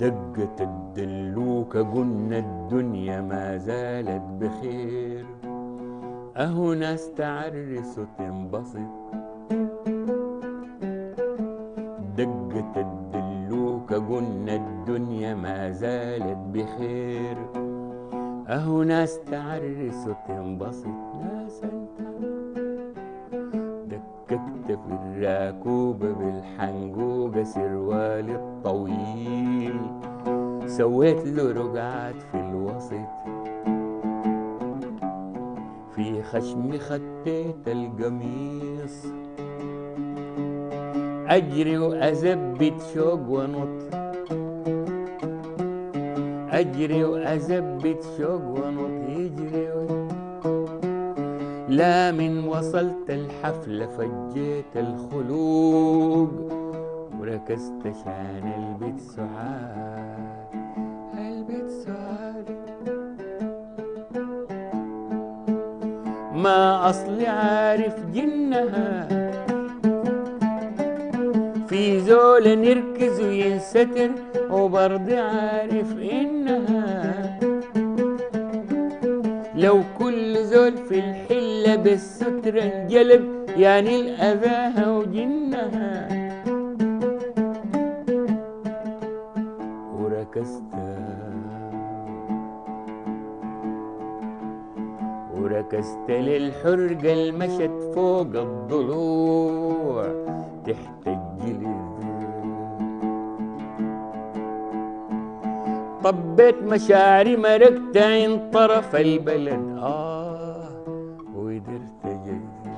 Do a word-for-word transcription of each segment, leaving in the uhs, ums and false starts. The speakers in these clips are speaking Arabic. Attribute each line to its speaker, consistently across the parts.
Speaker 1: دقت الدلوكة قلنا الدنيا ما زالت بخير، اهو ناس تعرس وتنبسط. دقت الدلوكة قلنا الدنيا ما زالت بخير، اهو ناس تعرس وتنبسط. ناس انت دككت في الراكوبة بالحنقوقة سروالي الطويل، سويت له رقعات في الوسط، في خشمي خطيت القميص، أجري وأزبد شوق ونط، أجري وأزبد شوق ونط يجري و... لا من وصلت الحفلة فجيت الخلوق، وركزت شان البت سعاد، البت سعاد ما أصلي عارف جنها، في زول نركز وينستر وبرضي عارف إنها، لو كل زول في الحلة بالستر انجلب يعني الأذاها وجنها. وركزت وركزت للحرقة المشت فوق الضلوع تحت الجلد، طبيت مشاعري مرقت عين طرف البلد، آه وقدرت أجذب.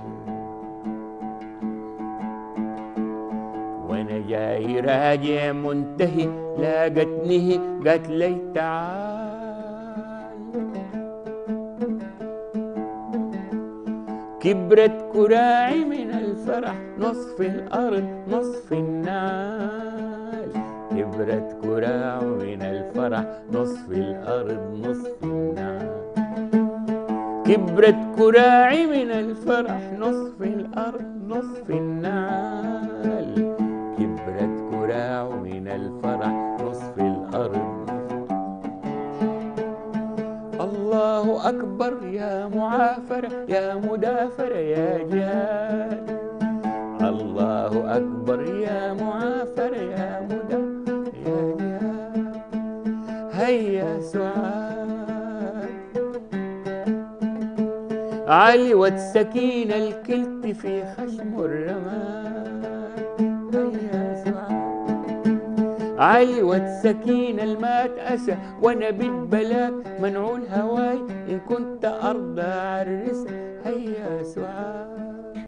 Speaker 1: وأنا جاي راجع منتهي لاقتني قالت لي تعال، كبرت كراعي من الفرح نصف الأرض نصف النعال، كبرت كراع من الفرح نصف الأرض نصف النعال، كبرت كراعي من الفرح نصف الأرض نصف النعال، كبرت كراع من الفرح نصف الأرض. الله أكبر يا معافرة يا مدافرة يا جهاد، الله أكبر يا معافرة يا مدافرة يا جهاد. هيا سعاد علوت سكين الكلت في خشم الرماد، هيا سعاد علوت سكين المات أسى وانا بالبلاك منعول هواي إن كنت أرضى عرسها. هيا سعاد